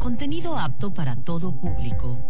Contenido apto para todo público.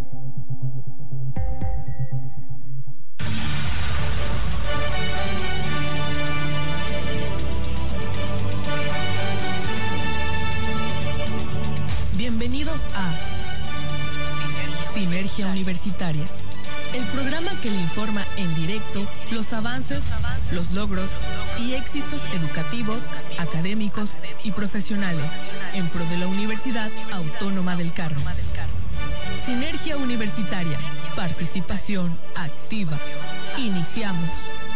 Bienvenidos a Sinergia Universitaria, el programa que le informa en directo los avances, los logros y éxitos educativos, académicos y profesionales en pro de la Universidad Autónoma del Carmen. Sinergia Universitaria, participación activa. Iniciamos.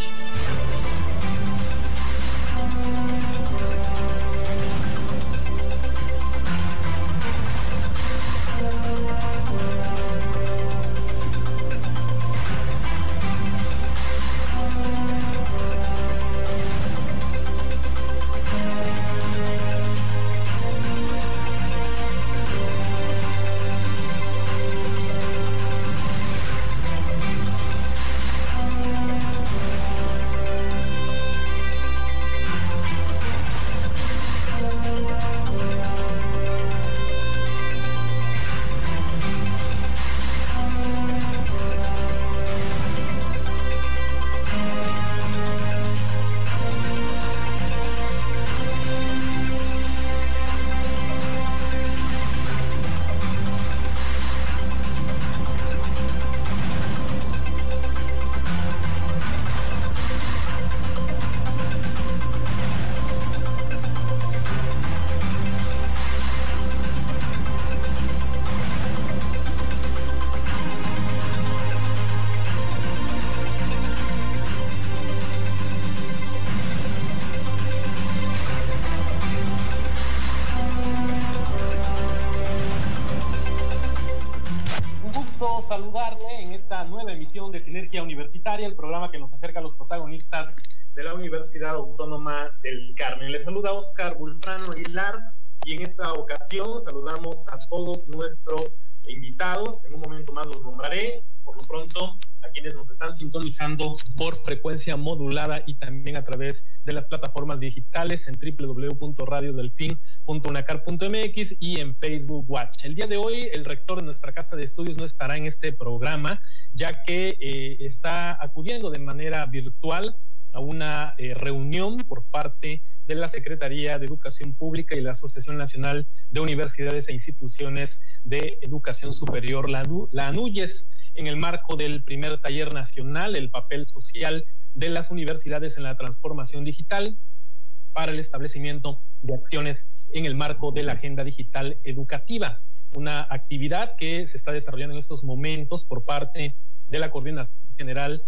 Saludarle en esta nueva emisión de Sinergia Universitaria, el programa que nos acerca a los protagonistas de la Universidad Autónoma del Carmen. Les saluda Oscar Bulfrano Aguilar y en esta ocasión saludamos a todos nuestros invitados. En un momento más los nombraré. Por lo pronto, a quienes nos están sintonizando por frecuencia modulada y también a través de las plataformas digitales en www.radiodelfin.unacar.mx y en Facebook Watch. El día de hoy, el rector de nuestra casa de estudios no estará en este programa, ya que está acudiendo de manera virtual a una reunión por parte de la Secretaría de Educación Pública y la Asociación Nacional de Universidades e Instituciones de Educación Superior, la ANUYES, en el marco del primer taller nacional, el papel social de las universidades en la transformación digital para el establecimiento de acciones en el marco de la Agenda Digital Educativa, una actividad que se está desarrollando en estos momentos por parte de la Coordinación General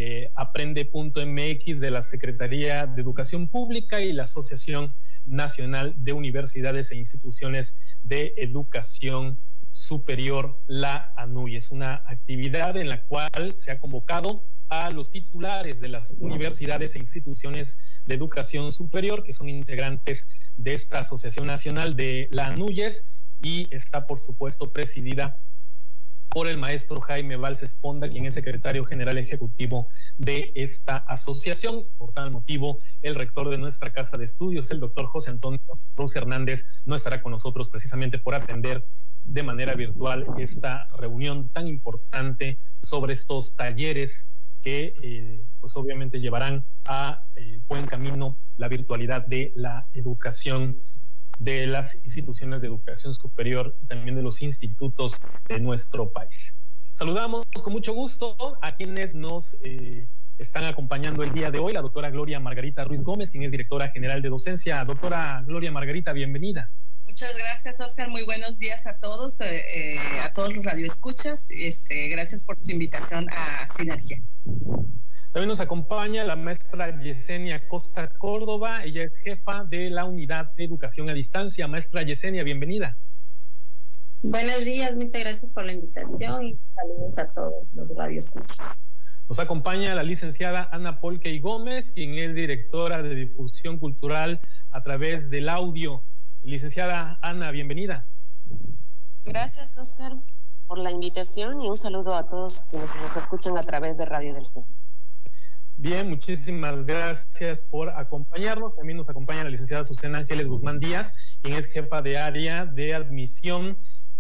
Aprende.mx de la Secretaría de Educación Pública y la Asociación Nacional de Universidades e Instituciones de Educación Superior, la ANUYES, una actividad en la cual se ha convocado a los titulares de las universidades e instituciones de educación superior que son integrantes de esta Asociación Nacional de la ANUYES y está por supuesto presidida por el maestro Jaime Valls Esponda, quien es secretario general ejecutivo de esta asociación. Por tal motivo, el rector de nuestra casa de estudios, el doctor José Antonio Cruz Hernández, no estará con nosotros precisamente por atender de manera virtual esta reunión tan importante sobre estos talleres que pues obviamente llevarán a buen camino la virtualidad de la educación de las instituciones de educación superior y también de los institutos de nuestro país. Saludamos con mucho gusto a quienes nos están acompañando el día de hoy, la doctora Gloria Margarita Ruiz Gómez, quien es directora general de docencia. Doctora Gloria Margarita, bienvenida. Muchas gracias, Oscar. Muy buenos días a todos los radioescuchas. Gracias por su invitación a Sinergia. También nos acompaña la maestra Yesenia Costa Córdoba. Ella es jefa de la Unidad de Educación a Distancia. Maestra Yesenia, bienvenida. Buenos días, muchas gracias por la invitación y saludos a todos los radioescuchas. Nos acompaña la licenciada Ana Polkey Gómez, quien es directora de difusión cultural a través del audio. Licenciada Ana, bienvenida. Gracias, Oscar, por la invitación y un saludo a todos quienes nos escuchan a través de Radio Delfín. Bien, muchísimas gracias por acompañarnos. También nos acompaña la licenciada Susana Ángeles Guzmán Díaz, quien es jefa de área de admisión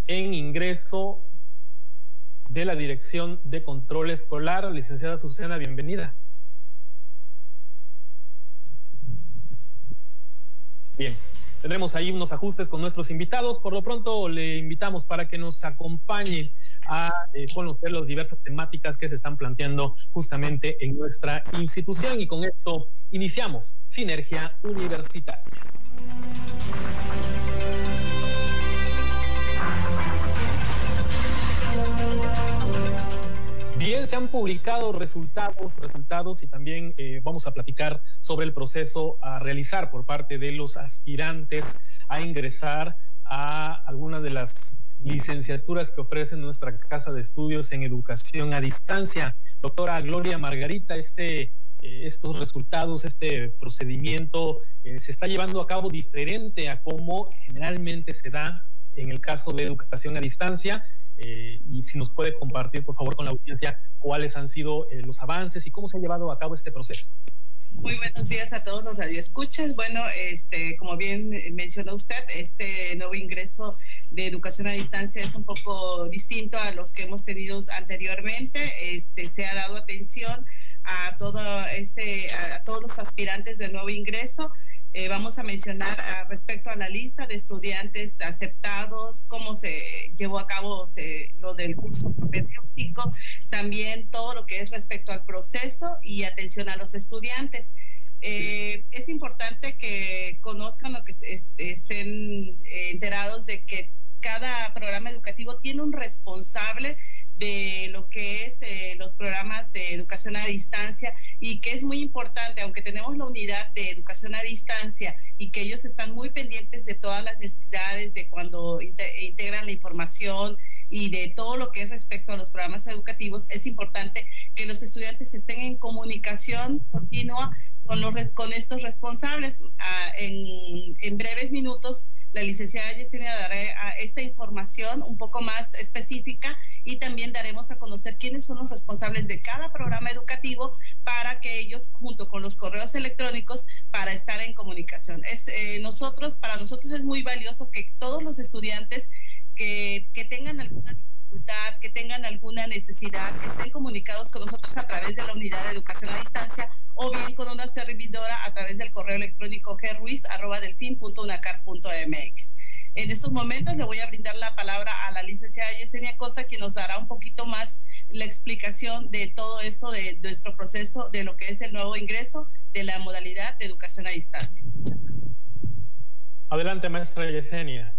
en ingreso de la Dirección de Control Escolar. Licenciada Susana, bienvenida. Bien, tendremos ahí unos ajustes con nuestros invitados. Por lo pronto le invitamos para que nos acompañe a conocer las diversas temáticas que se están planteando justamente en nuestra institución, y con esto iniciamos Sinergia Universitaria. Bien, se han publicado resultados y también vamos a platicar sobre el proceso a realizar por parte de los aspirantes a ingresar a algunas de las licenciaturas que ofrece nuestra casa de estudios en educación a distancia. Doctora Gloria Margarita, estos resultados, este procedimiento se está llevando a cabo diferente a cómo generalmente se da en el caso de educación a distancia. Y si nos puede compartir, por favor, con la audiencia, cuáles han sido los avances y cómo se ha llevado a cabo este proceso. Muy buenos días a todos los radioescuchas. Bueno, como bien mencionó usted, este nuevo ingreso de educación a distancia es un poco distinto a los que hemos tenido anteriormente. Se ha dado atención a todos los aspirantes de nuevo ingreso. Vamos a mencionar respecto a la lista de estudiantes aceptados, cómo se llevó a cabo lo del curso propedéutico, también todo lo que es respecto al proceso y atención a los estudiantes. Es importante que conozcan o que estén enterados de que cada programa educativo tiene un responsable de lo que es los programas de educación a distancia, y que es muy importante, aunque tenemos la unidad de educación a distancia y que ellos están muy pendientes de todas las necesidades de cuando integran la información y de todo lo que es respecto a los programas educativos, es importante que los estudiantes estén en comunicación continua con estos responsables. En breves minutos la licenciada Yesenia dará esta información un poco más específica, y también daremos a conocer quiénes son los responsables de cada programa educativo para que ellos, junto con los correos electrónicos, para estar en comunicación. Para nosotros es muy valioso que todos los estudiantes que tengan alguna dificultad, que tengan alguna necesidad, estén comunicados con nosotros a través de la unidad de educación a distancia, o bien con una servidora a través del correo electrónico gruiz@delfin.unacar.mx. En estos momentos le voy a brindar la palabra a la licenciada Yesenia Costa, quien nos dará un poquito más la explicación de todo esto, de nuestro proceso, de lo que es el nuevo ingreso de la modalidad de educación a distancia. Adelante, maestra Yesenia.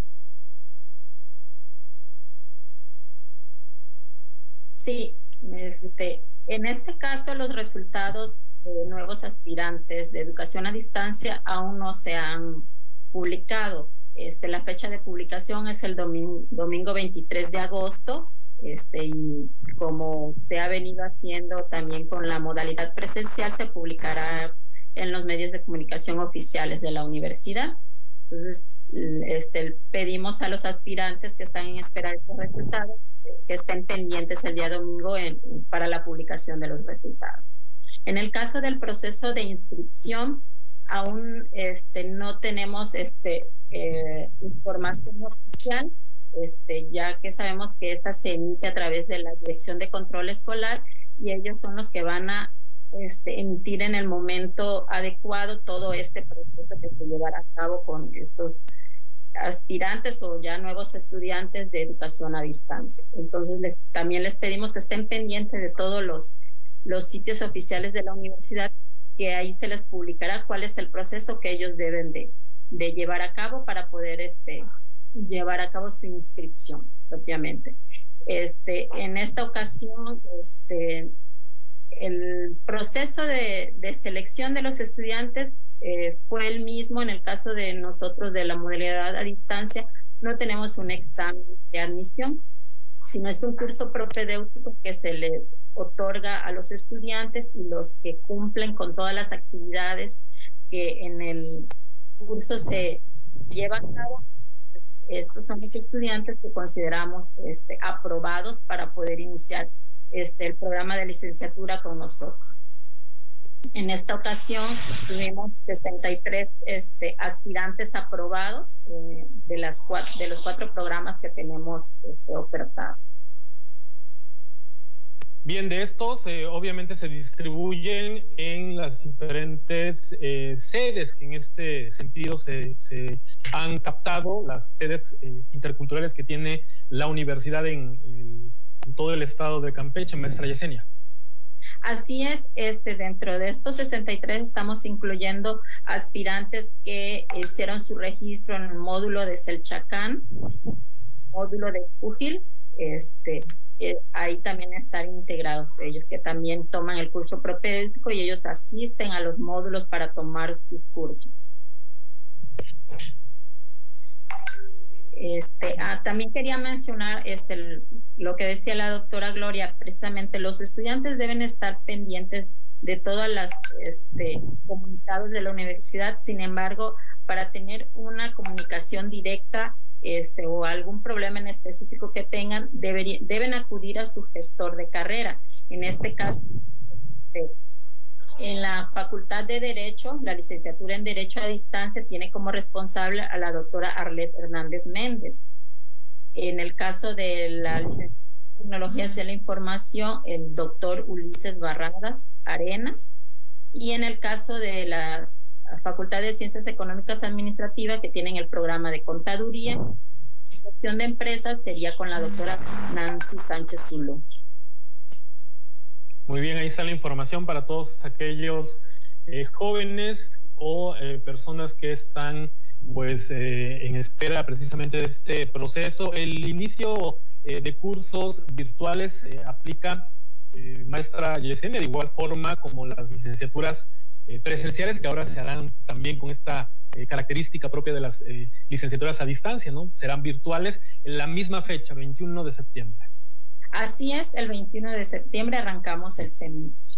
Sí, en este caso los resultados de nuevos aspirantes de educación a distancia aún no se han publicado. La fecha de publicación es el domingo 23 de agosto, y como se ha venido haciendo también con la modalidad presencial, se publicará en los medios de comunicación oficiales de la universidad. Entonces, pedimos a los aspirantes que están en espera de estos resultados que estén pendientes el día domingo para la publicación de los resultados. En el caso del proceso de inscripción, aún no tenemos información oficial, ya que sabemos que esta se emite a través de la Dirección de Control Escolar, y ellos son los que van a emitir en el momento adecuado todo este proceso que se llevará a cabo con estos aspirantes o ya nuevos estudiantes de educación a distancia. Entonces también les pedimos que estén pendientes de todos los sitios oficiales de la universidad, que ahí se les publicará cuál es el proceso que ellos deben de llevar a cabo para poder llevar a cabo su inscripción propiamente. En esta ocasión, el proceso de selección de los estudiantes fue el mismo. En el caso de nosotros de la modalidad a distancia, no tenemos un examen de admisión, sino es un curso propedéutico que se les otorga a los estudiantes, y los que cumplen con todas las actividades que en el curso se llevan a cabo, esos son los estudiantes que consideramos aprobados para poder iniciar el programa de licenciatura con nosotros. En esta ocasión tuvimos 63 aspirantes aprobados de los 4 programas que tenemos ofertados. Bien, de estos obviamente se distribuyen en las diferentes sedes que en este sentido se han captado, las sedes interculturales que tiene la universidad en todo el estado de Campeche, maestra Yesenia. Así es, dentro de estos 63 estamos incluyendo aspirantes que hicieron su registro en el módulo de Selchacán, módulo de Cújil, ahí también están integrados ellos, que también toman el curso propedéutico y ellos asisten a los módulos para tomar sus cursos. También quería mencionar lo que decía la doctora Gloria, precisamente los estudiantes deben estar pendientes de todas las comunicados de la universidad. Sin embargo, para tener una comunicación directa o algún problema en específico que tengan, deben acudir a su gestor de carrera. En este caso, en la Facultad de Derecho, la licenciatura en Derecho a Distancia tiene como responsable a la doctora Arlet Hernández Méndez. En el caso de la licenciatura en Tecnologías de la Información, el doctor Ulises Barradas Arenas. Y en el caso de la Facultad de Ciencias Económicas Administrativas, que tienen el programa de Contaduría, Administración de Empresas, sería con la doctora Nancy Sánchez Zulú. Muy bien, ahí está la información para todos aquellos jóvenes o personas que están en espera precisamente de este proceso. El inicio de cursos virtuales aplica, maestra Yesenia, de igual forma como las licenciaturas presenciales, que ahora se harán también con esta característica propia de las licenciaturas a distancia, ¿no? Serán virtuales en la misma fecha, 21 de septiembre. Así es, el 21 de septiembre arrancamos el semestre.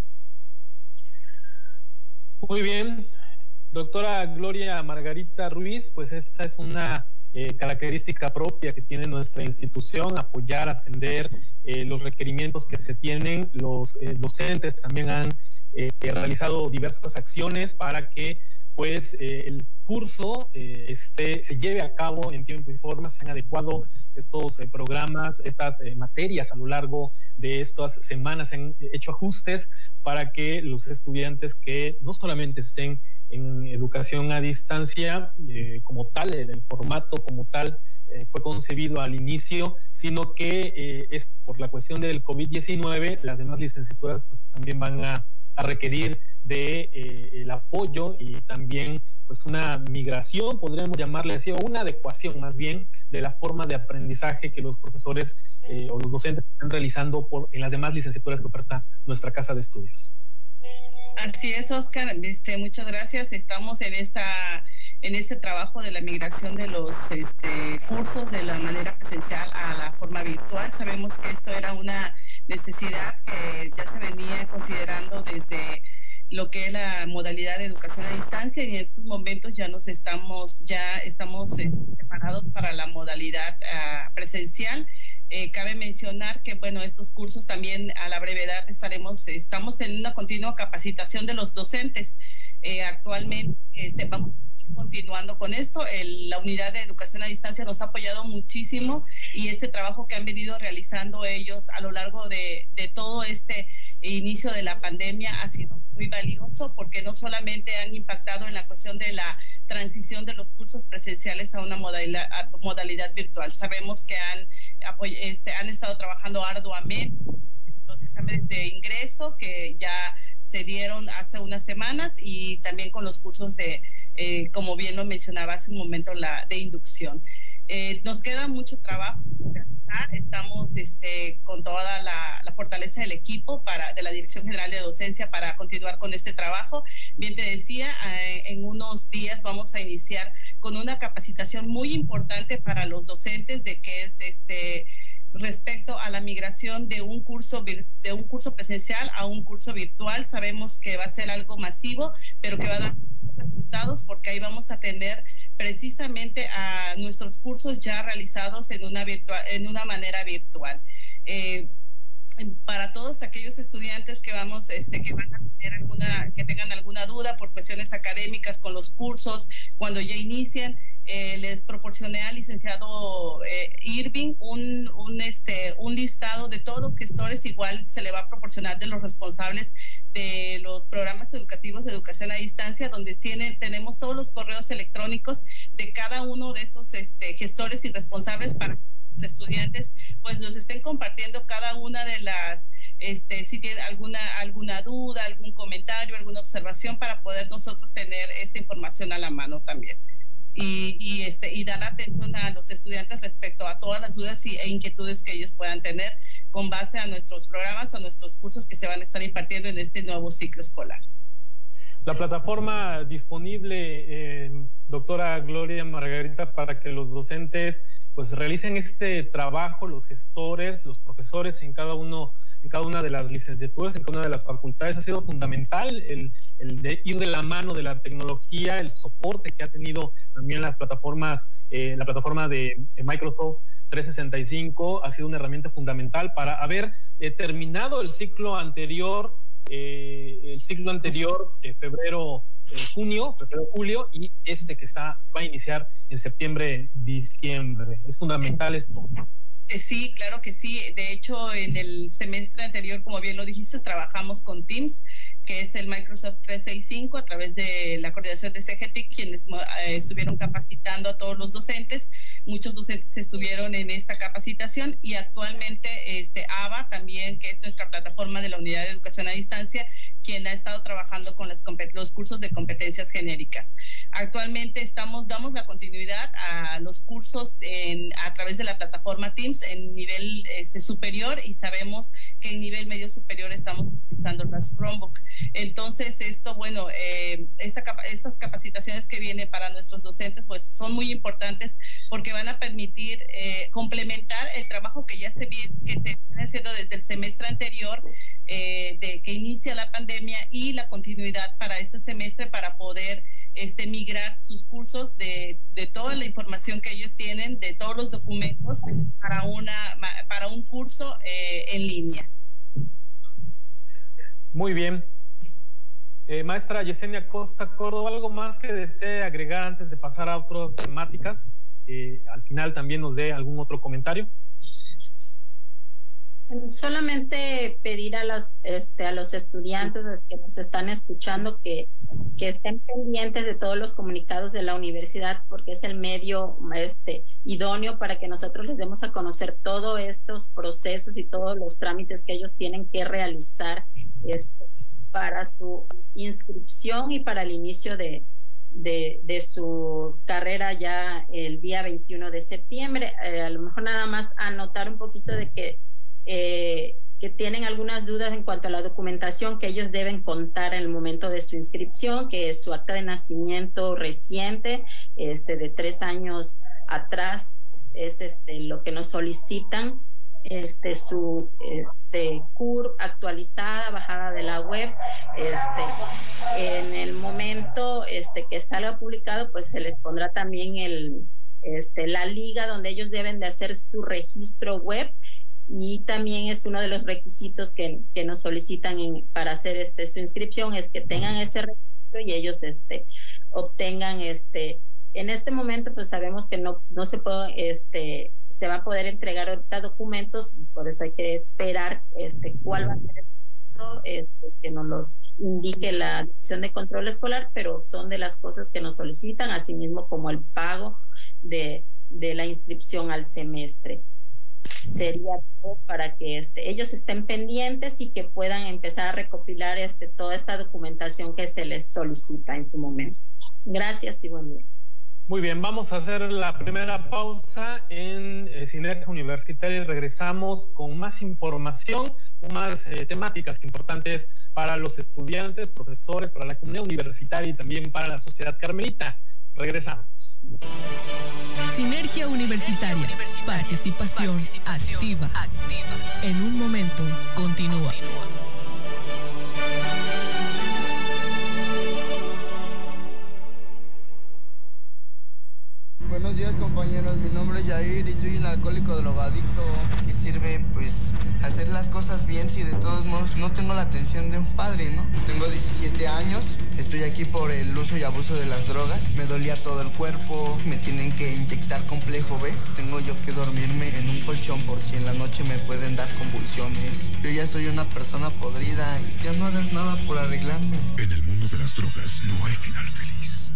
Muy bien, doctora Gloria Margarita Ruiz, pues esta es una característica propia que tiene nuestra institución, apoyar, atender los requerimientos que se tienen. Los docentes también han realizado diversas acciones para que pues el curso se lleve a cabo en tiempo y forma, se han adecuado estos programas, estas materias a lo largo de estas semanas, se han hecho ajustes para que los estudiantes que no solamente estén en educación a distancia como tal, el formato como tal fue concebido al inicio, sino que es por la cuestión del COVID-19, las demás licenciaturas pues también van a requerir de el apoyo y también pues una migración, podríamos llamarle así, o una adecuación más bien de la forma de aprendizaje que los profesores o los docentes están realizando en las demás licenciaturas que oferta nuestra casa de estudios. Así es, Oscar, muchas gracias. Estamos en este trabajo de la migración de los cursos de la manera presencial a la forma virtual. Sabemos que esto era una necesidad que ya se venía considerando desde lo que es la modalidad de educación a distancia, y en estos momentos ya estamos preparados para la modalidad presencial. Cabe mencionar que, bueno, estos cursos también a la brevedad estamos en una continua capacitación de los docentes. Actualmente vamos continuando con esto. La unidad de educación a distancia nos ha apoyado muchísimo, y este trabajo que han venido realizando ellos a lo largo de todo este inicio de la pandemia ha sido muy valioso, porque no solamente han impactado en la cuestión de la transición de los cursos presenciales a una modalidad virtual. Sabemos que han estado trabajando arduamente los exámenes de ingreso que ya se dieron hace unas semanas, y también con los cursos de, como bien lo mencionaba hace un momento, de inducción. Nos queda mucho trabajo por realizar. Estamos con toda la fortaleza del equipo de la Dirección General de Docencia para continuar con este trabajo. Bien te decía, en unos días vamos a iniciar con una capacitación muy importante para los docentes de que es respecto a la migración de un curso presencial a un curso virtual. Sabemos que va a ser algo masivo, pero que va a dar muchos resultados, porque ahí vamos a tener precisamente a nuestros cursos ya realizados en una manera virtual. para todos aquellos estudiantes que van a tener que tengan alguna duda por cuestiones académicas con los cursos, cuando ya inicien, les proporcioné al licenciado Irving un listado de todos los gestores. Igual se le va a proporcionar de los responsables de los programas educativos de educación a distancia, donde tenemos todos los correos electrónicos de cada uno de estos gestores y responsables, para que los estudiantes pues los estén compartiendo cada una de las si tienen alguna duda, algún comentario, alguna observación, para poder nosotros tener esta información a la mano también. Y dar atención a los estudiantes respecto a todas las dudas e inquietudes que ellos puedan tener con base a nuestros programas, a nuestros cursos que se van a estar impartiendo en este nuevo ciclo escolar. La plataforma disponible, doctora Gloria Margarita, para que los docentes pues realicen este trabajo, los gestores, los profesores en cada una de las licenciaturas, en cada una de las facultades, ha sido fundamental el de ir de la mano de la tecnología, el soporte que ha tenido también las plataformas, la plataforma de Microsoft 365 ha sido una herramienta fundamental para haber terminado el ciclo anterior, febrero, julio, y que va a iniciar en septiembre, diciembre. Es fundamental esto. Sí, claro que sí. De hecho, en el semestre anterior, como bien lo dijiste, trabajamos con Teams, que es el Microsoft 365, a través de la coordinación de CGTIC, quienes estuvieron capacitando a todos los docentes. Muchos docentes estuvieron en esta capacitación, y actualmente ABA también, que es nuestra plataforma de la Unidad de Educación a Distancia, quien ha estado trabajando con los cursos de competencias genéricas. Actualmente damos la continuidad a los cursos a través de la plataforma Teams en nivel superior, y sabemos que en nivel medio superior estamos utilizando las Chromebook. Entonces, estas capacitaciones que vienen para nuestros docentes pues son muy importantes, porque van a permitir complementar el trabajo que se viene haciendo desde el semestre anterior, de que inicia la pandemia, y la continuidad para este semestre, para poder migrar sus cursos de toda la información que ellos tienen, de todos los documentos, para un curso en línea. Muy bien. Maestra Yesenia Costa Córdoba, ¿algo más que desee agregar antes de pasar a otras temáticas? Al final también nos dé algún otro comentario. Solamente pedir a los estudiantes que nos están escuchando que estén pendientes de todos los comunicados de la universidad, porque es el medio idóneo para que nosotros les demos a conocer todos estos procesos y todos los trámites que ellos tienen que realizar para su inscripción y para el inicio de su carrera ya el día 21 de septiembre. A lo mejor nada más anotar un poquito de que tienen algunas dudas en cuanto a la documentación que ellos deben contar en el momento de su inscripción, que es su acta de nacimiento reciente, de 3 años atrás, es lo que nos solicitan, su CUR actualizada, bajada de la web. En el momento que salga publicado, pues se les pondrá también la liga donde ellos deben de hacer su registro web, y también es uno de los requisitos que nos solicitan para hacer su inscripción, es que tengan ese registro y ellos obtengan en este momento pues sabemos que no se puede se va a poder entregar ahorita documentos, por eso hay que esperar cuál va a ser el que nos los indique la Dirección de Control Escolar, pero son de las cosas que nos solicitan, asimismo como el pago de la inscripción al semestre. Sería todo para que ellos estén pendientes y que puedan empezar a recopilar toda esta documentación que se les solicita en su momento. Gracias y buen día. Muy bien, vamos a hacer la primera pausa en Sinergia Universitaria y regresamos con más información, con más temáticas importantes para los estudiantes, profesores, para la comunidad universitaria y también para la sociedad carmelita. Regresamos. Sinergia Universitaria. Participación activa. En un momento, continúa. Buenos días, compañeros. Mi nombre es Yair y soy en la alcohólico drogadicto. ¿Qué sirve, pues, hacer las cosas bien si de todos modos no tengo la atención de un padre, ¿no? Tengo 17 años, estoy aquí por el uso y abuso de las drogas. Me dolía todo el cuerpo, me tienen que inyectar complejo B. Tengo yo que dormirme en un colchón por si en la noche me pueden dar convulsiones. Yo ya soy una persona podrida y ya no hagas nada por arreglarme. En el mundo de las drogas no hay final feliz.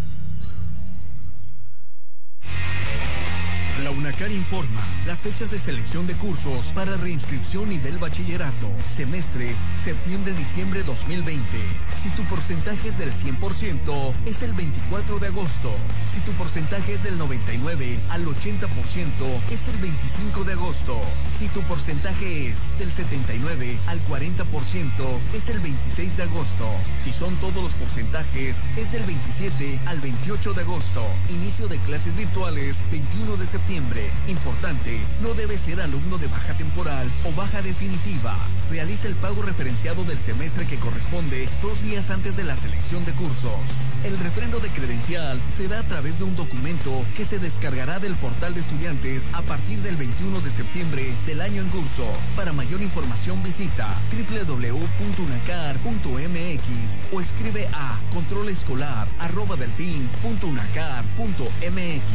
La UNACAR informa las fechas de selección de cursos para reinscripción nivel bachillerato, semestre septiembre-diciembre 2020. Si tu porcentaje es del 100%, es el 24 de agosto. Si tu porcentaje es del 99 al 80%, es el 25 de agosto. Si tu porcentaje es del 79 al 40%, es el 26 de agosto. Si son todos los porcentajes, es del 27 al 28 de agosto. Inicio de clases virtuales 21 de septiembre. Importante, no debe ser alumno de baja temporal o baja definitiva. Realiza el pago referenciado del semestre que corresponde 2 días antes de la selección de cursos. El refrendo de credencial será a través de un documento que se descargará del portal de estudiantes a partir del 21 de septiembre del año en curso. Para mayor información visita www.unacar.mx o escribe a controlescolar@delfin.unacar.mx.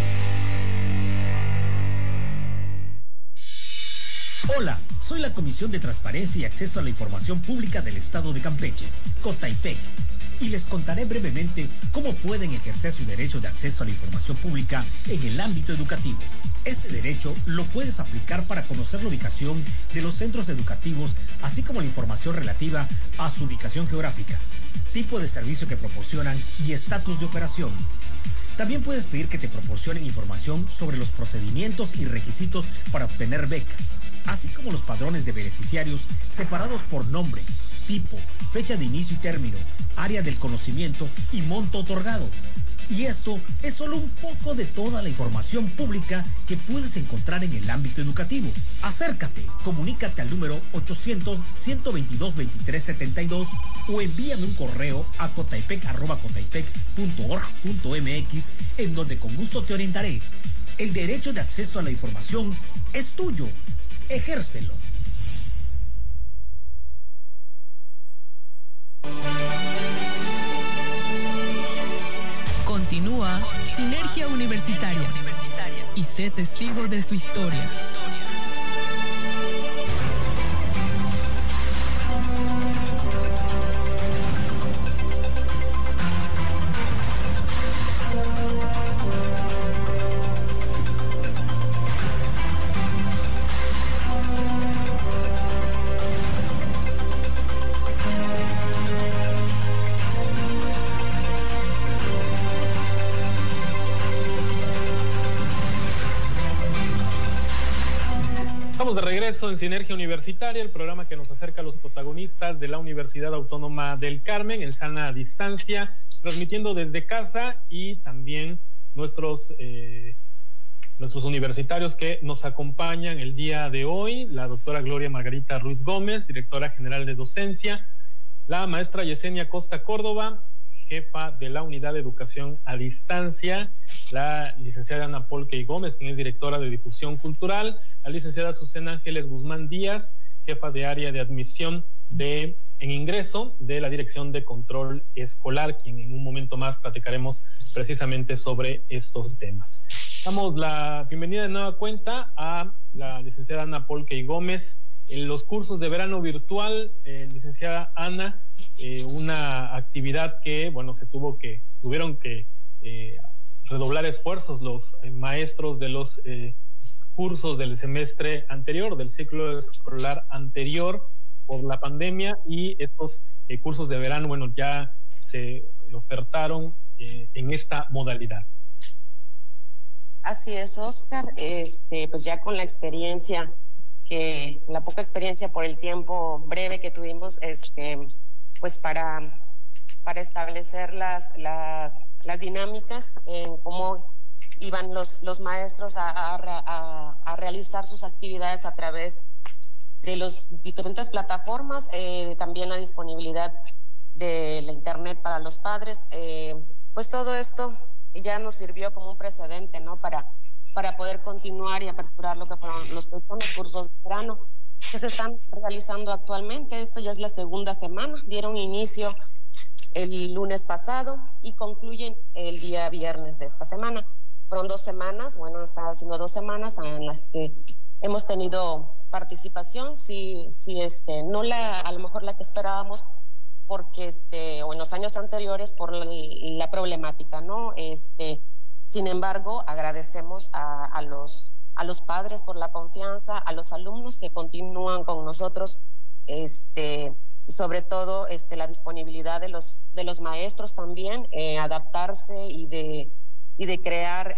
Hola, soy la Comisión de Transparencia y Acceso a la Información Pública del Estado de Campeche, COTAIPEC, y les contaré brevemente cómo pueden ejercer su derecho de acceso a la información pública en el ámbito educativo. Este derecho lo puedes aplicar para conocer la ubicación de los centros educativos, así como la información relativa a su ubicación geográfica, tipo de servicio que proporcionan y estatus de operación. También puedes pedir que te proporcionen información sobre los procedimientos y requisitos para obtener becas, así como los padrones de beneficiarios separados por nombre, tipo, fecha de inicio y término, área del conocimiento y monto otorgado. Y esto es solo un poco de toda la información pública que puedes encontrar en el ámbito educativo. Acércate, comunícate al número 800-122-2372 o envíame un correo a cotaipec@cotaipec.org.mx, en donde con gusto te orientaré. El derecho de acceso a la información es tuyo. Ejércelo. Continúa Sinergia Universitaria y sé testigo de su historia. Estamos de regreso en Sinergia Universitaria, el programa que nos acerca a los protagonistas de la Universidad Autónoma del Carmen en sana distancia, transmitiendo desde casa, y también nuestros universitarios que nos acompañan el día de hoy: la doctora Gloria Margarita Ruiz Gómez, directora general de docencia; la maestra Yesenia Costa Córdoba, jefa de la Unidad de Educación a Distancia; la licenciada Ana Polkey Gómez, quien es directora de Difusión Cultural; la licenciada Azucena Ángeles Guzmán Díaz, jefa de área de admisión en ingreso de la Dirección de Control Escolar, quien en un momento más platicaremos precisamente sobre estos temas. Damos la bienvenida de nueva cuenta a la licenciada Ana Polkey Gómez. En los cursos de verano virtual, licenciada Ana, una actividad que, bueno, tuvieron que redoblar esfuerzos los maestros de los cursos del semestre anterior, del ciclo escolar anterior, por la pandemia, y estos cursos de verano, bueno, ya se ofertaron en esta modalidad. Así es, Oscar. Pues ya con la experiencia, la poca experiencia por el tiempo breve que tuvimos, pues para establecer las dinámicas en cómo iban los maestros a realizar sus actividades a través de las diferentes plataformas, también la disponibilidad de la internet para los padres. Pues todo esto ya nos sirvió como un precedente, ¿no? Para para poder continuar y aperturar lo que fueron los cursos de verano que se están realizando actualmente. Esto ya es la segunda semana, dieron inicio el lunes pasado y concluyen el día viernes de esta semana. Fueron 2 semanas, bueno, está haciendo 2 semanas en las que hemos tenido participación, sí, no a lo mejor la que esperábamos, porque o en los años anteriores por la problemática, ¿no? Sin embargo, agradecemos a los padres por la confianza, a los alumnos que continúan con nosotros, sobre todo la disponibilidad de los maestros también, adaptarse y de crear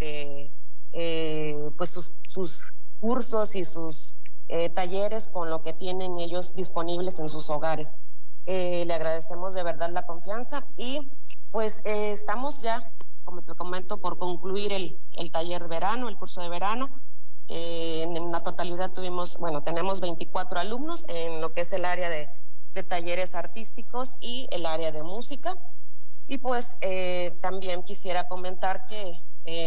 pues sus cursos y sus talleres con lo que tienen ellos disponibles en sus hogares. Le agradecemos de verdad la confianza y pues estamos ya, como te comento, por concluir el taller de verano, el curso de verano. En la totalidad tenemos 24 alumnos en lo que es el área de talleres artísticos y el área de música. Y pues también quisiera comentar que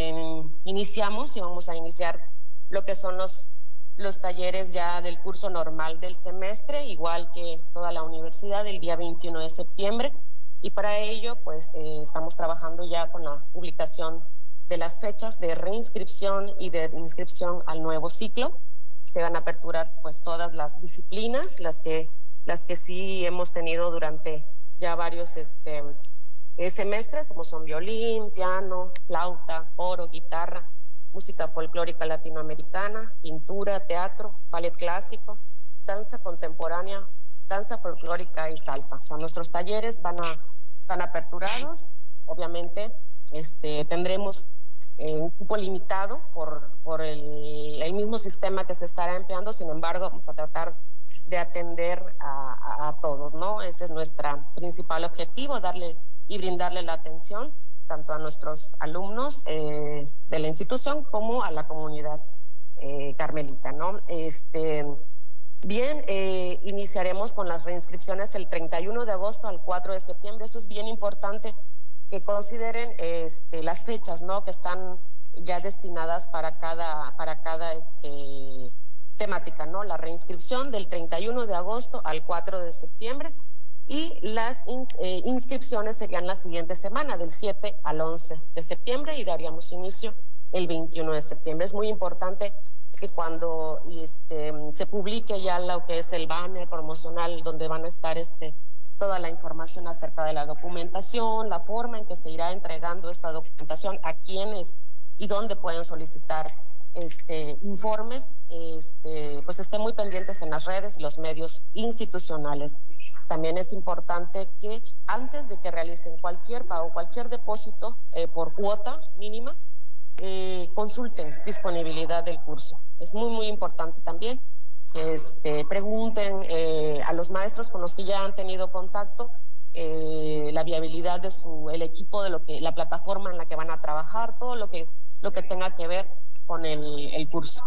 vamos a iniciar lo que son los talleres ya del curso normal del semestre, igual que toda la universidad, el día 21 de septiembre. Y para ello, pues estamos trabajando ya con la publicación de las fechas de reinscripción y de inscripción al nuevo ciclo. Se van a aperturar pues todas las disciplinas, las que sí hemos tenido durante ya varios semestres, como son violín, piano, flauta, coro, guitarra, música folclórica latinoamericana, pintura, teatro, ballet clásico, danza contemporánea, danza folclórica y salsa. O sea, nuestros talleres están aperturados. Obviamente tendremos un cupo limitado por el mismo sistema que se estará empleando. Sin embargo, vamos a tratar de atender a todos, ¿no? Ese es nuestro principal objetivo, darle y brindarle la atención tanto a nuestros alumnos de la institución como a la comunidad carmelita, ¿no? Bien, iniciaremos con las reinscripciones el 31 de agosto al 4 de septiembre. Esto es bien importante que consideren las fechas, ¿no? Que están ya destinadas para cada temática, ¿no? La reinscripción del 31 de agosto al 4 de septiembre y las inscripciones serían la siguiente semana, del 7 al 11 de septiembre y daríamos inicio el 21 de septiembre. Es muy importante que cuando se publique ya lo que es el banner promocional donde van a estar toda la información acerca de la documentación, la forma en que se irá entregando esta documentación, a quiénes y dónde pueden solicitar informes, pues estén muy pendientes en las redes y los medios institucionales. También es importante que antes de que realicen cualquier pago, cualquier depósito por cuota mínima, consulten disponibilidad del curso. Es muy, muy importante también que pregunten a los maestros con los que ya han tenido contacto la viabilidad de el equipo, de la plataforma en la que van a trabajar, todo lo que tenga que ver con el curso.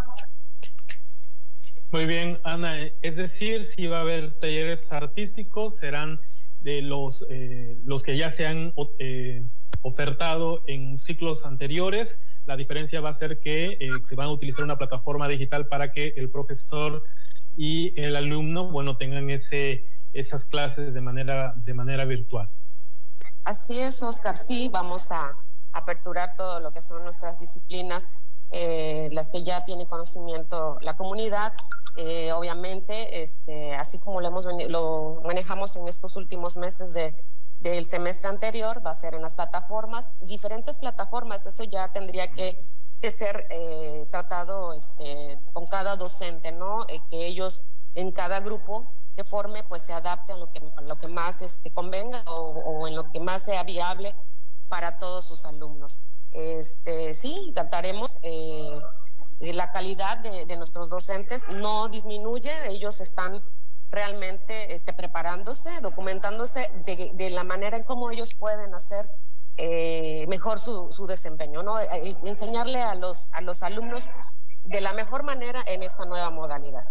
Muy bien, Ana, es decir, si va a haber talleres artísticos, serán de los que ya se han ofertado en ciclos anteriores. La diferencia va a ser que se van a utilizar una plataforma digital para que el profesor y el alumno, tengan esas clases de manera virtual. Así es, Oscar, sí, vamos a aperturar todo lo que son nuestras disciplinas, las que ya tiene conocimiento la comunidad. Obviamente, así como lo manejamos en estos últimos meses del semestre anterior, va a ser en las plataformas, diferentes plataformas. Eso ya tendría que ser tratado con cada docente, ¿no? Que ellos en cada grupo que forme pues se adapte a lo que más convenga o en lo que más sea viable para todos sus alumnos. Sí, trataremos la calidad de nuestros docentes no disminuye. Ellos están realmente preparándose, documentándose de la manera en cómo ellos pueden hacer mejor su desempeño, ¿no? Enseñarle a los alumnos de la mejor manera en esta nueva modalidad.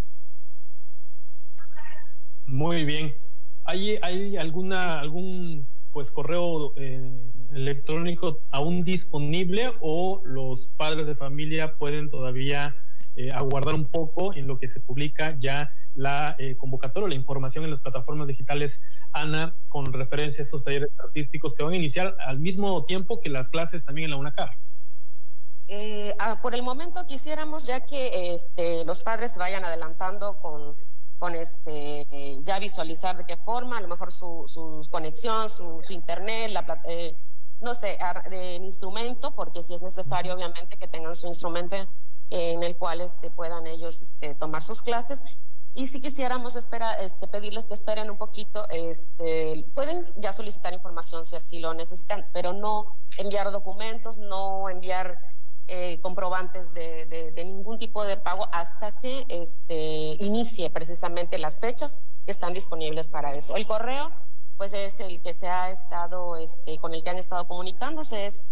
Muy bien. ¿Hay algún correo electrónico aún disponible o los padres de familia pueden todavía aguardar un poco en lo que se publica ya la convocatoria, la información en las plataformas digitales, Ana, con referencia a esos talleres artísticos que van a iniciar al mismo tiempo que las clases también en la UNACAR? Por el momento quisiéramos ya que los padres vayan adelantando con ya visualizar de qué forma, a lo mejor su conexión, su internet, no sé, el instrumento, porque si es necesario obviamente que tengan su instrumento en el cual puedan ellos tomar sus clases. Y si quisiéramos pedirles que esperen un poquito, pueden ya solicitar información si así lo necesitan, pero no enviar documentos, no enviar comprobantes de ningún tipo de pago hasta que inicie precisamente las fechas que están disponibles para eso. El correo, pues es el que se ha estado, con el que han estado comunicándose, es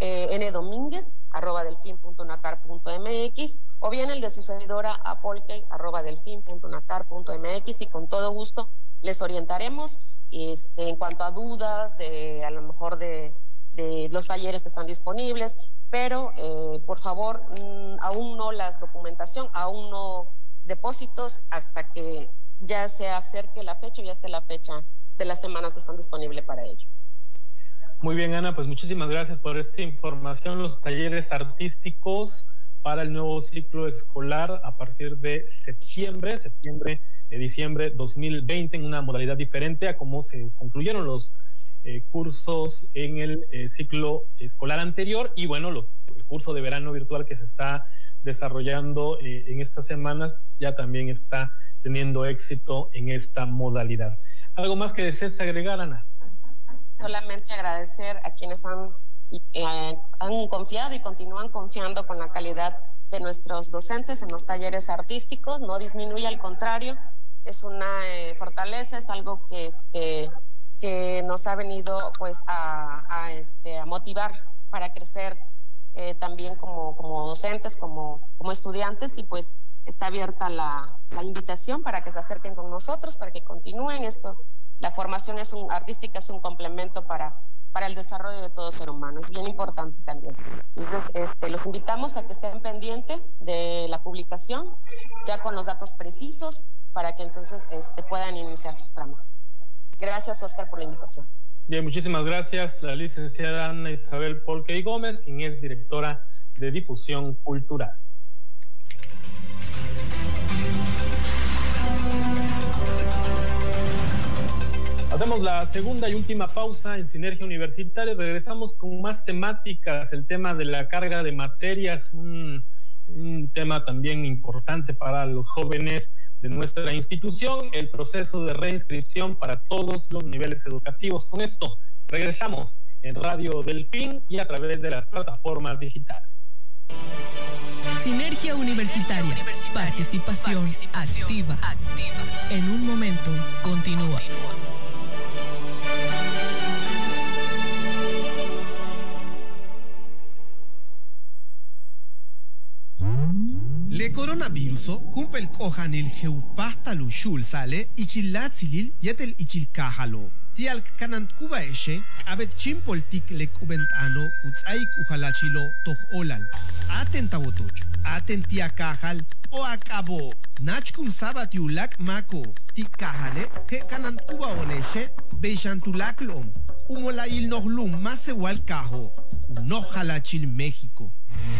ndominguez@delfin.unacar.mx, o bien el de su servidora apolque@delfin.unacar.mx, y con todo gusto les orientaremos en cuanto a dudas a lo mejor de los talleres que están disponibles, pero por favor, aún no las documentación, aún no depósitos, hasta que ya se acerque la fecha, ya esté la fecha de las semanas que están disponibles para ello. Muy bien, Ana, pues muchísimas gracias por esta información. Los talleres artísticos para el nuevo ciclo escolar a partir de diciembre 2020, en una modalidad diferente a cómo se concluyeron los cursos en el ciclo escolar anterior, y bueno, el curso de verano virtual que se está desarrollando en estas semanas ya también está teniendo éxito en esta modalidad. ¿Algo más que desees agregar, Ana? Solamente agradecer a quienes han confiado y continúan confiando con la calidad de nuestros docentes en los talleres artísticos. No disminuye, al contrario, es una fortaleza, es algo que nos ha venido pues a motivar para crecer también como docentes, como estudiantes, y pues está abierta la invitación para que se acerquen con nosotros, para que continúen esto. La formación artística es un complemento para el desarrollo de todo ser humano, es bien importante también. Entonces, los invitamos a que estén pendientes de la publicación, ya con los datos precisos, para que entonces puedan iniciar sus trámites. Gracias, Oscar, por la invitación. Bien, muchísimas gracias, la licenciada Ana Isabel Polque y Gómez, quien es directora de Difusión Cultural. Hacemos la segunda y última pausa en Sinergia Universitaria. Regresamos con más temáticas. El tema de la carga de materias, un tema también importante para los jóvenes de nuestra institución, el proceso de reinscripción para todos los niveles educativos. Con esto regresamos en Radio Delfín y a través de las plataformas digitales. Sinergia Universitaria. Participación activa. En un momento, continúa. Le coronavirus humpel kohanil heupasta lushul sale ichilatzilil yetel ichilkahalo. Tial kanant kubaeshe abet chimpoltik lek ubentano utsaik ujalachilo toh olal. Atentawotoch, atentia kahal o acabo. Nachkum sabatiulak mako. Tikahale he kanant kubaoneshe beishantulaklom. Umolail nohlum masewal kaho. Unojalachil México.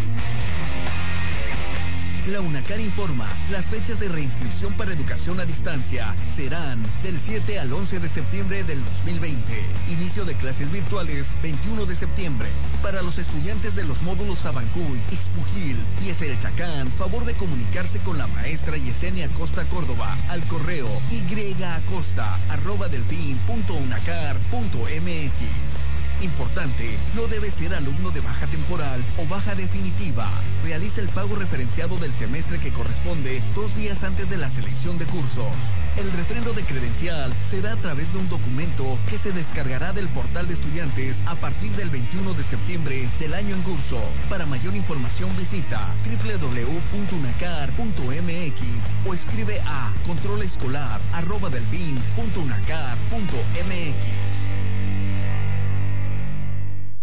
La UNACAR informa, las fechas de reinscripción para educación a distancia serán del 7 al 11 de septiembre del 2020. Inicio de clases virtuales 21 de septiembre. Para los estudiantes de los módulos Abancuy, Ixpujil y Eselchacán, favor de comunicarse con la maestra Yesenia Acosta Córdoba al correo yacosta@delfin.unacar.mx. Importante, no debe ser alumno de baja temporal o baja definitiva. Realiza el pago referenciado del semestre que corresponde 2 días antes de la selección de cursos. El refrendo de credencial será a través de un documento que se descargará del portal de estudiantes a partir del 21 de septiembre del año en curso. Para mayor información visita www.unacar.mx o escribe a controlescolar@delfin.unacar.mx.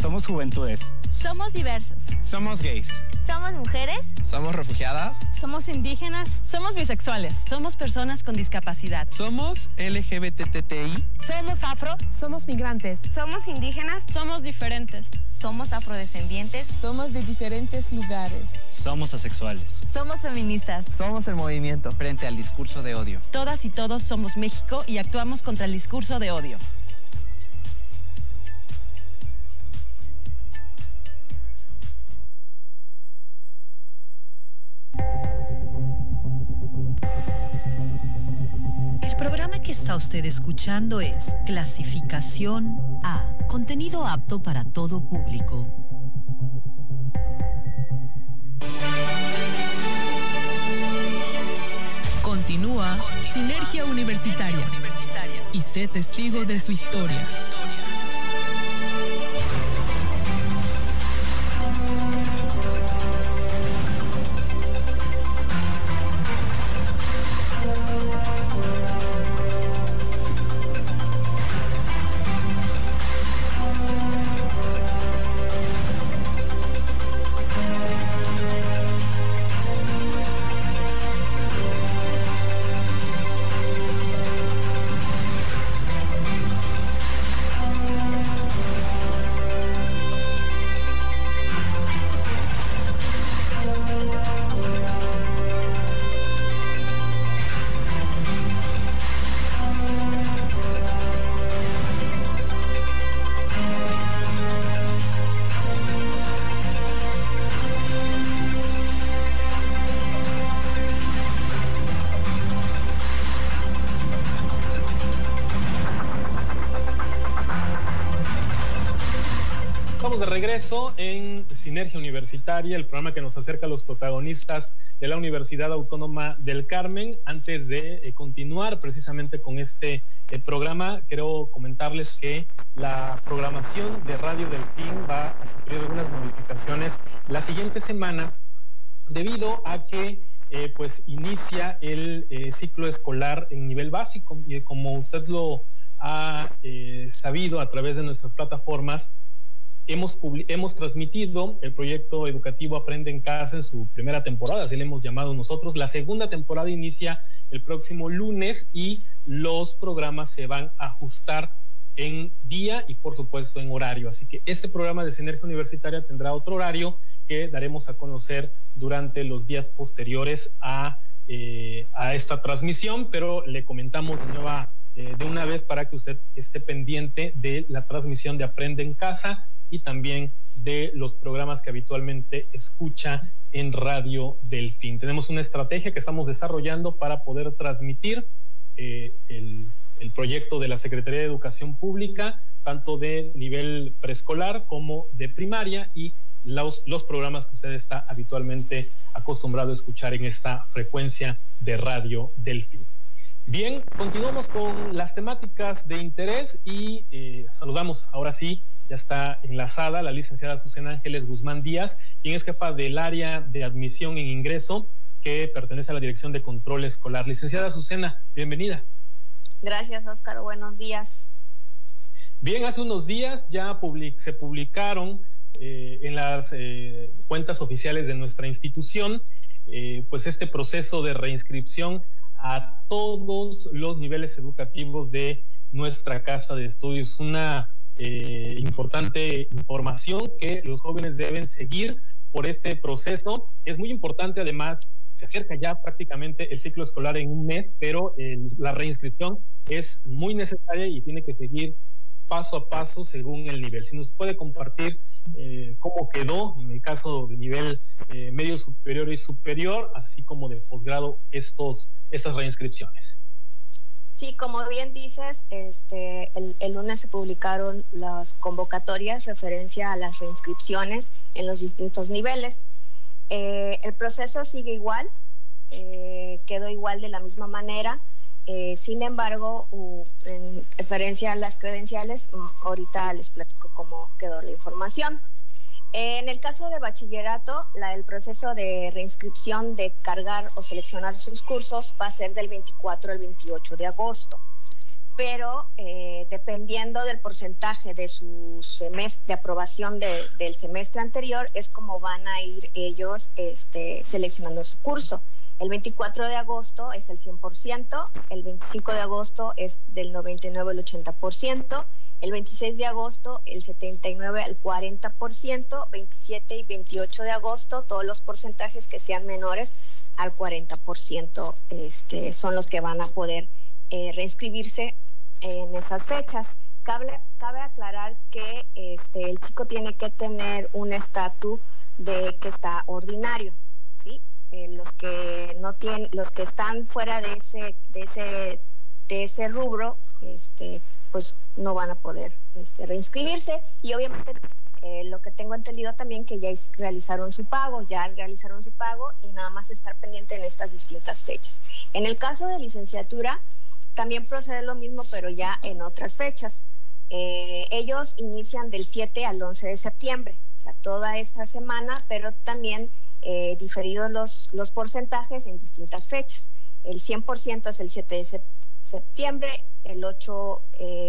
Somos juventudes. Somos diversos. Somos gays. Somos mujeres. Somos refugiadas. Somos indígenas. Somos bisexuales. Somos personas con discapacidad. Somos LGBTTI. Somos afro. Somos migrantes. Somos indígenas. Somos diferentes. Somos afrodescendientes. Somos de diferentes lugares. Somos asexuales. Somos feministas. Somos el movimiento frente al discurso de odio. Todas y todos somos México y actuamos contra el discurso de odio. El programa que está usted escuchando es Clasificación A, contenido apto para todo público. Continúa Sinergia Universitaria y sé testigo de su historia. Regreso en Sinergia Universitaria, el programa que nos acerca a los protagonistas de la Universidad Autónoma del Carmen. Antes de continuar precisamente con este programa, quiero comentarles que la programación de Radio Delfín va a sufrir algunas modificaciones la siguiente semana debido a que pues inicia el ciclo escolar en nivel básico, y como usted lo ha sabido a través de nuestras plataformas, hemos transmitido el proyecto educativo Aprende en Casa en su primera temporada, así le hemos llamado nosotros. La segunda temporada inicia el próximo lunes y los programas se van a ajustar en día y por supuesto en horario. Así que este programa de Sinergia Universitaria tendrá otro horario que daremos a conocer durante los días posteriores a esta transmisión, pero le comentamos de una vez para que usted esté pendiente de la transmisión de Aprende en Casa y también de los programas que habitualmente escucha en Radio Delfín. Tenemos una estrategia que estamos desarrollando para poder transmitir el proyecto de la Secretaría de Educación Pública, tanto de nivel preescolar como de primaria, y los programas que usted está habitualmente acostumbrado a escuchar en esta frecuencia de Radio Delfín. Bien, continuamos con las temáticas de interés y saludamos ahora sí. Ya está enlazada la licenciada Azucena Ángeles Guzmán Díaz, quien es jefa del área de admisión en ingreso que pertenece a la Dirección de Control Escolar. Licenciada Azucena, bienvenida. Gracias, Óscar. Buenos días. Bien, hace unos días ya se publicaron en las cuentas oficiales de nuestra institución pues este proceso de reinscripción a todos los niveles educativos de nuestra casa de estudios. Una importante información que los jóvenes deben seguir por este proceso. Es muy importante, además, se acerca ya prácticamente el ciclo escolar en un mes, pero la reinscripción es muy necesaria y tiene que seguir paso a paso según el nivel. Si nos puede compartir cómo quedó en el caso de nivel medio superior y superior, así como de posgrado, esas reinscripciones. Sí, como bien dices, el lunes se publicaron las convocatorias referencia a las reinscripciones en los distintos niveles. El proceso sigue igual, quedó igual de la misma manera. Sin embargo, en referencia a las credenciales, ahorita les platico cómo quedó la información. En el caso de bachillerato, el proceso de reinscripción de cargar o seleccionar sus cursos va a ser del 24 al 28 de agosto. pero dependiendo del porcentaje de su semestre, de aprobación del semestre anterior, es como van a ir ellos seleccionando su curso. El 24 de agosto es el 100%, el 25 de agosto es del 99 al 80%, el 26 de agosto el 79 al 40%, 27 y 28 de agosto todos los porcentajes que sean menores al 40% son los que van a poder reinscribirse en esas fechas. Cabe aclarar que el chico tiene que tener un estatus de que está ordinario, ¿sí? Los que no tienen, los que están fuera de ese rubro, pues no van a poder reinscribirse, y obviamente lo que tengo entendido también que ya realizaron su pago y nada más estar pendiente en estas distintas fechas. En el caso de licenciatura también procede lo mismo, pero ya en otras fechas. Ellos inician del 7 al 11 de septiembre, o sea, toda esta semana, pero también diferidos los porcentajes en distintas fechas. El 100% es el 7 de septiembre, el 8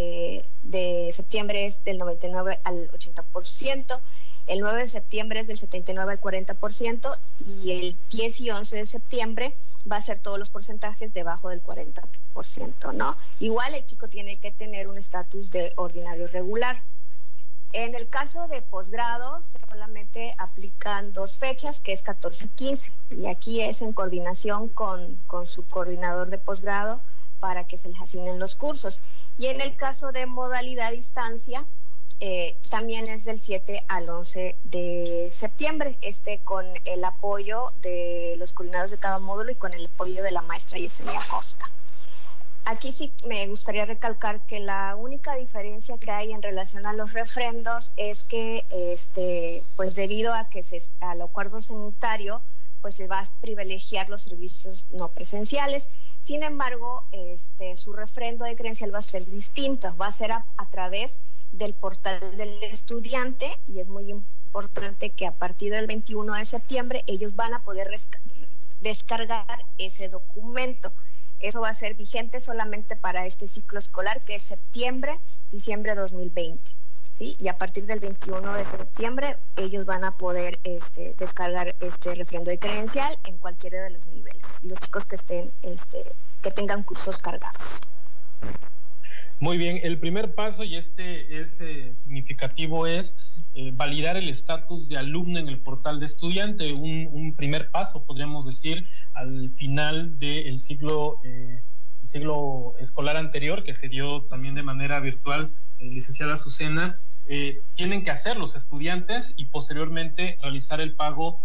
de septiembre es del 99 al 80%, el 9 de septiembre es del 79 al 40%, y el 10 y 11 de septiembre va a ser todos los porcentajes debajo del 40%, ¿no? Igual el chico tiene que tener un estatus de ordinario regular. En el caso de posgrado solamente aplican 2 fechas, que es 14 y 15, y aquí es en coordinación con su coordinador de posgrado para que se les asignen los cursos. Y en el caso de modalidad distancia, también es del 7 al 11 de septiembre, con el apoyo de los coordinadores de cada módulo y con el apoyo de la maestra Yesenia Costa. Aquí sí me gustaría recalcar que la única diferencia que hay en relación a los refrendos es que, pues debido a que al acuerdo sanitario, pues se va a privilegiar los servicios no presenciales. Sin embargo, su refrendo de credencial va a ser distinto, va a ser a través del portal del estudiante, y es muy importante que a partir del 21 de septiembre ellos van a poder descargar ese documento. Eso va a ser vigente solamente para este ciclo escolar, que es septiembre-diciembre 2020, ¿sí? Y a partir del 21 de septiembre ellos van a poder descargar este refrendo de credencial en cualquiera de los niveles, los chicos que que tengan cursos cargados. Muy bien, el primer paso, y es significativo, es validar el estatus de alumno en el portal de estudiante. Un primer paso, podríamos decir, al final del ciclo escolar anterior, que se dio también de manera virtual, licenciada Azucena. Tienen que hacer los estudiantes y posteriormente realizar el pago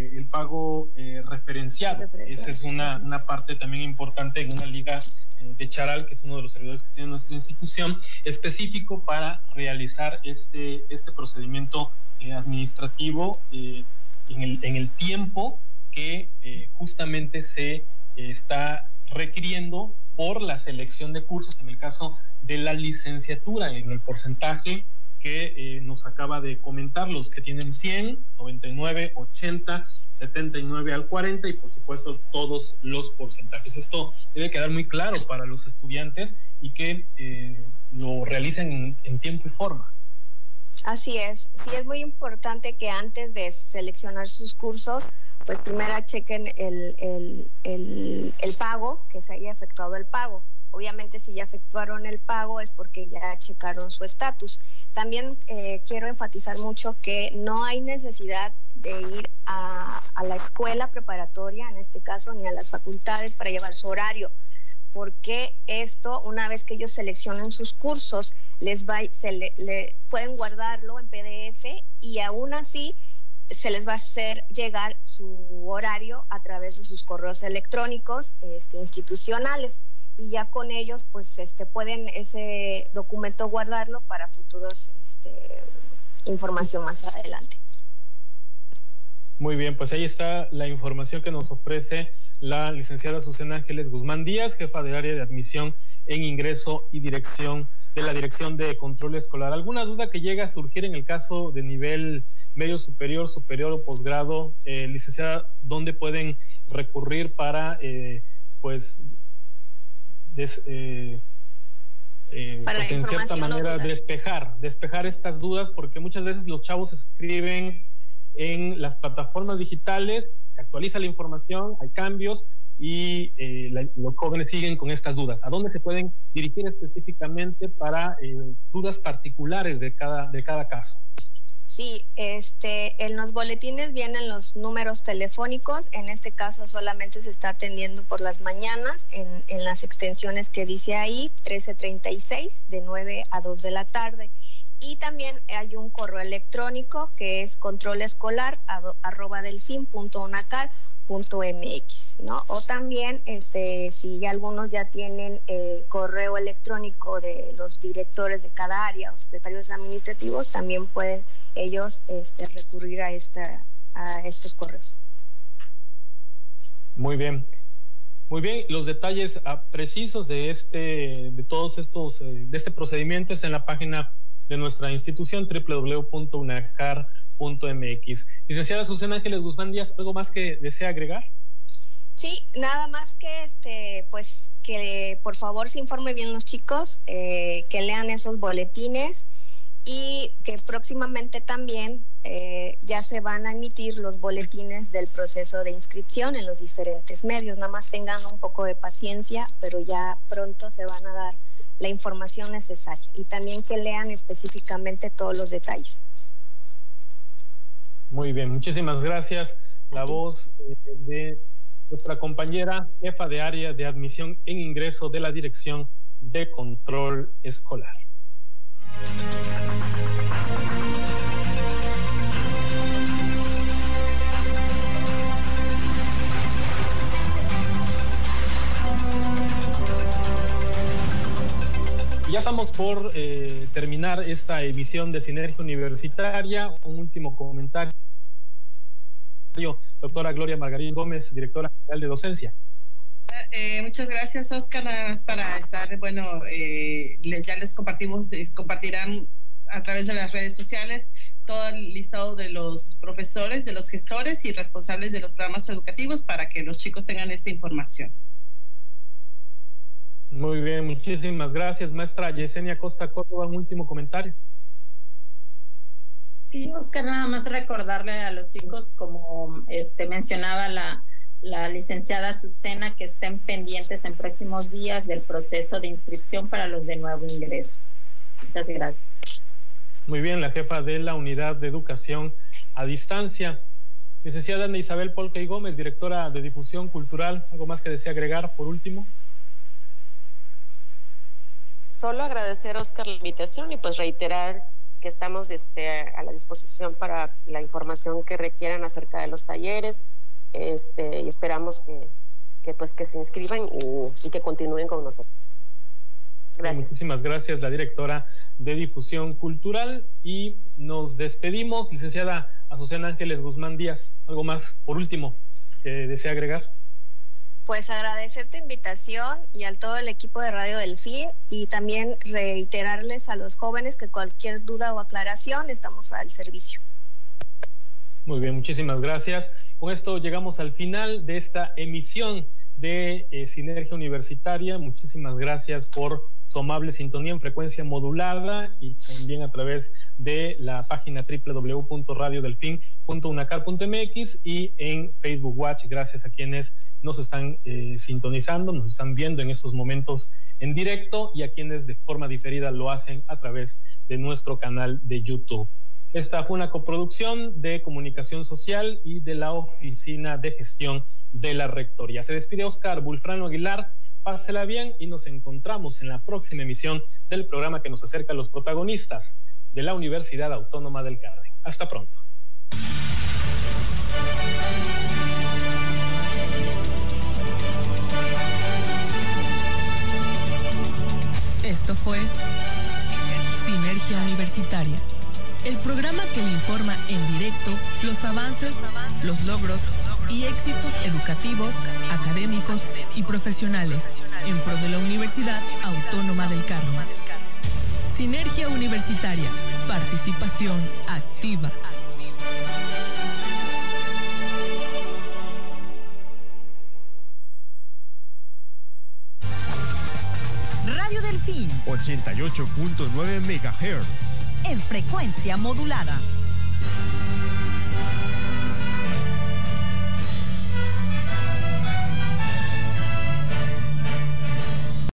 referenciado. Esa es una parte también importante en una liga de Charal, que es uno de los servidores que tiene nuestra institución, específico para realizar este procedimiento administrativo en el tiempo que justamente se está requiriendo por la selección de cursos, en el caso de la licenciatura, en el porcentaje que nos acaba de comentar, los que tienen 100, 99, 80, 79 al 40, y por supuesto todos los porcentajes. Esto debe quedar muy claro para los estudiantes y que lo realicen en tiempo y forma. Así es, sí, es muy importante que antes de seleccionar sus cursos, pues primero chequen el pago, que se haya efectuado el pago. Obviamente, si ya efectuaron el pago es porque ya checaron su estatus. También quiero enfatizar mucho que no hay necesidad de ir a la escuela preparatoria, en este caso, ni a las facultades para llevar su horario, porque esto, una vez que ellos seleccionen sus cursos, pueden guardarlo en PDF, y aún así se les va a hacer llegar su horario a través de sus correos electrónicos institucionales, y ya con ellos pues pueden ese documento guardarlo para futuros información más adelante. Muy bien, pues ahí está la información que nos ofrece la licenciada Azucena Ángeles Guzmán Díaz, jefa del área de admisión en ingreso y dirección de la Dirección de Control Escolar. ¿Alguna duda que llega a surgir en el caso de nivel medio superior, superior o posgrado? Licenciada, ¿dónde pueden recurrir para Para en cierta manera despejar estas dudas, porque muchas veces los chavos escriben en las plataformas digitales, se actualiza la información, hay cambios y los jóvenes siguen con estas dudas. ¿A dónde se pueden dirigir específicamente para dudas particulares de cada caso? Sí, en los boletines vienen los números telefónicos. En este caso solamente se está atendiendo por las mañanas en las extensiones que dice ahí, 1336, de 9 a 2 de la tarde. Y también hay un correo electrónico que es controlescolar@delfin.unacal.mx, ¿no? O también, si algunos ya tienen correo electrónico de los directores de cada área o secretarios administrativos, también pueden ellos recurrir a estos correos. Muy bien. Muy bien, los detalles precisos de todos estos, de este procedimiento es en la página de nuestra institución, www.unacar.mx. Licenciada Susana Ángeles Guzmán Díaz, ¿algo más que desea agregar? Sí, nada más que pues que por favor se informen bien los chicos, que lean esos boletines y que próximamente también ya se van a emitir los boletines del proceso de inscripción en los diferentes medios. Nada más tengan un poco de paciencia, pero ya pronto se van a dar la información necesaria y también que lean específicamente todos los detalles. Muy bien, muchísimas gracias. La voz de nuestra compañera jefa de área de admisión en ingreso de la Dirección de Control Escolar. Ya estamos por terminar esta emisión de Sinergia Universitaria. Un último comentario. Doctora Gloria Margarín Gómez, directora general de docencia. Muchas gracias, Oscar. Nada más para estar, ya les compartirán a través de las redes sociales todo el listado de los profesores, de los gestores y responsables de los programas educativos para que los chicos tengan esta información. Muy bien, muchísimas gracias. Maestra Yesenia Costa Córdoba, un último comentario. Sí, Oscar, nada más recordarle a los chicos, como mencionaba la licenciada Azucena, que estén pendientes en próximos días del proceso de inscripción para los de nuevo ingreso. Muchas gracias. Muy bien, la jefa de la Unidad de Educación a Distancia. Licenciada Ana Isabel Polca y Gómez, directora de Difusión Cultural, ¿algo más que desea agregar por último? Solo agradecer, Oscar, la invitación y pues reiterar que estamos a la disposición para la información que requieran acerca de los talleres, y esperamos que se inscriban y que continúen con nosotros. Gracias. Muchísimas gracias, la directora de Difusión Cultural, y nos despedimos. Licenciada Azucena Ángeles Guzmán Díaz, ¿algo más por último que desea agregar? Pues agradecer tu invitación y a todo el equipo de Radio Delfín, y también reiterarles a los jóvenes que cualquier duda o aclaración estamos al servicio. Muy bien, muchísimas gracias. Con esto llegamos al final de esta emisión de Sinergia Universitaria. Muchísimas gracias por su amable sintonía en frecuencia modulada y también a través de la página www.radiodelfin.unacar.mx y en Facebook Watch. Gracias a quienes nos están sintonizando, nos están viendo en estos momentos en directo, y a quienes de forma diferida lo hacen a través de nuestro canal de YouTube. Esta fue una coproducción de Comunicación Social y de la Oficina de Gestión de la Rectoría. Se despide Oscar Bulfrano Aguilar. Pásela bien y nos encontramos en la próxima emisión del programa que nos acerca a los protagonistas de la Universidad Autónoma del Carmen. Hasta pronto. Esto fue Sinergia Universitaria, el programa que le informa en directo los avances, los logros y éxitos educativos, académicos y profesionales en pro de la Universidad Autónoma del Carmen. Sinergia Universitaria, participación activa. Radio Delfín fin. 88.9 MHz. En frecuencia modulada.